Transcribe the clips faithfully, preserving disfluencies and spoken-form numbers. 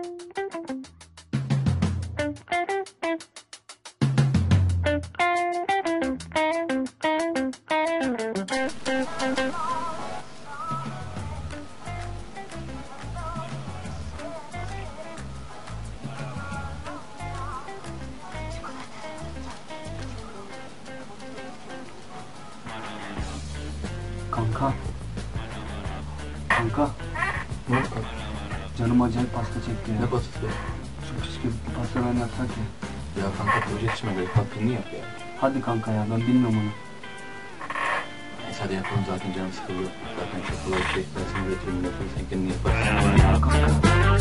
Kanka. Kanka. Ne oldu? Canım acayip pasta çekti ya. Ne pastası? Şu bisküvitli pastadan yapsak ya. Ya kanka proje yetişme böyle tatlını yap ya. Hadi kanka ya, ben bilmiyorum onu. Neyse hadi yapalım, zaten canım sıkılıyor. Zaten çok kolay bir şey. Ben seni üretirim yaparım, sen kendini yaparsın. Ya kanka.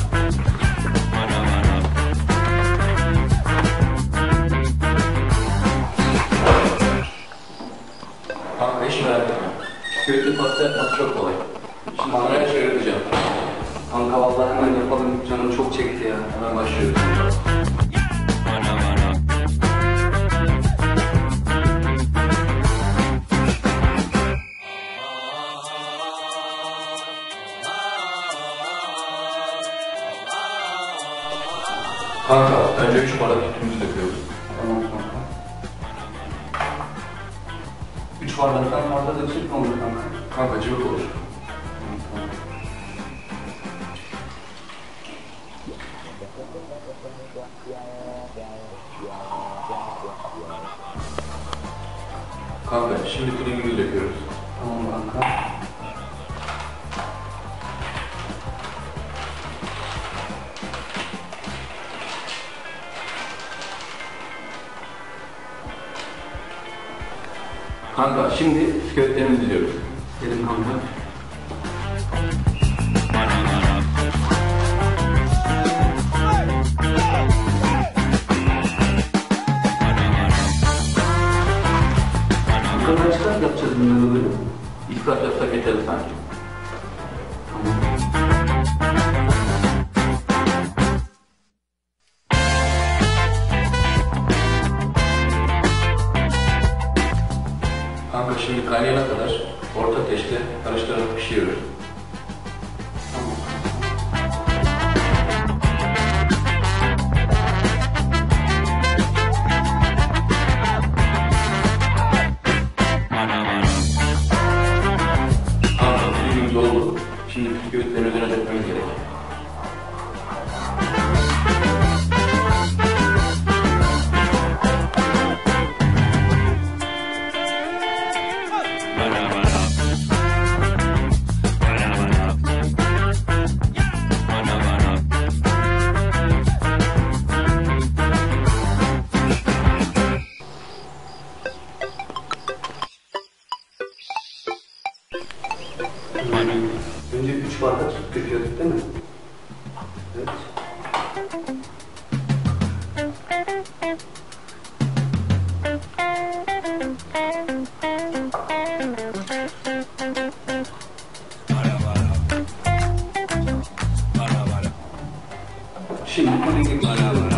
Kanka hiç merak etme. Bisküvitli pasta yapmak çok kolay. Şimdi sana her şeyi öğreteceğim. Kanka vallahi hemen yapalım, canım çok çekti ya. Hemen başlıyoruz. Kanka önce üç bardak sütümüzü döküyoruz. Tamam kanka. Üç bardaktan fazla döksek ne olur kanka? Kanka cıvık olur. Kanka şimdi pudingimizi döküyoruz. Tamam kanka. Kanka şimdi bisküvitlerimizi diziyoruz. Gelin kanka. Kanka kaç kat yapacağız bunları böyle? İlk kat yapsak yeterli sanki. Tamam. Kanka şimdi kaynayana kadar orta ateşte karıştırarak pişiriyoruz. Kanka pudingimiz oldu. Şimdi bisküvitlerin üzerine dökmemiz gerek. Önce üç bardak süt döküyorduk değil mi? Evet. Şimdi pudingi pişiriyorum.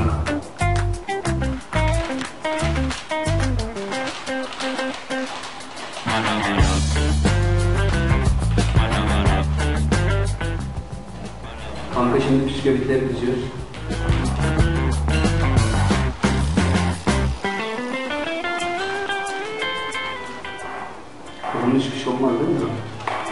Kanka şimdi bisküvitleri diziyoruz. Bunun hiçbir şey olmaz değil mi?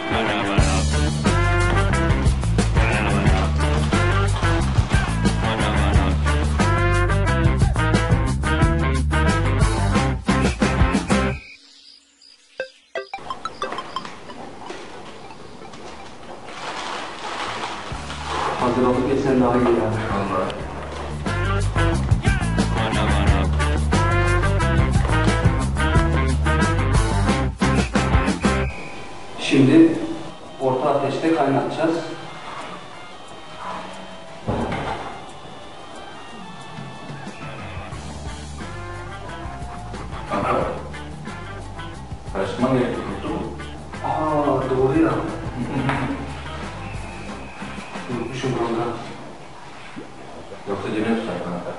Hazır olup geçsen daha iyi ya. Vallahi. Şimdi orta ateşte kaynatacağız. Kanka. Karıştırman gerekiyor, unuttun mu? Aa doğru ya. Unutmuşum kanka. Yoksa deniyorsun sen kanka.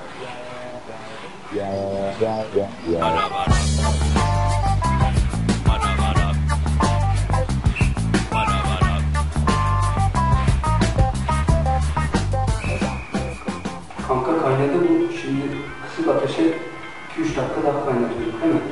ateşe iki üç dakika daha kaynatıyorduk değil mi?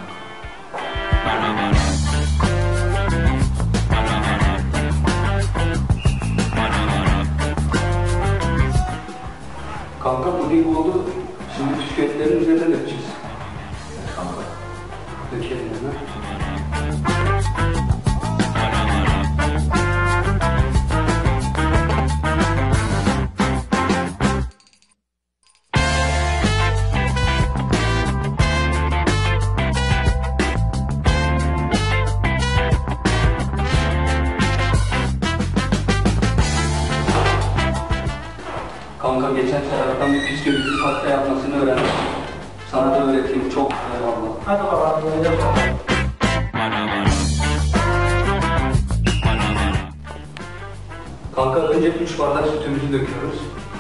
Kanka puding oldu. Şimdi bisküvilerin üzerine dökeceğiz. Kanka. Dökelim hemen. Kanka geçen seferden bir bisküvitli pasta yapmasını öğrendim. Sana da öğreteyim. Çok eyvallah. Hadi bakalım böyle yapalım. Kanka önce üç bardak sütümüzü döküyoruz.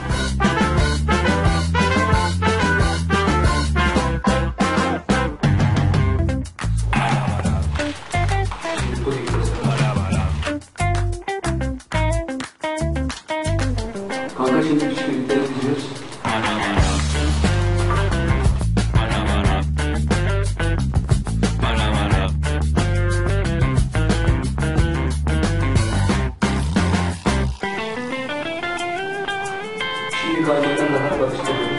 Şimdi puding sırası. Kanka şimdi bisküvitleri dizeceğiz. Şimdi kaynatan daha karıştırıyoruz.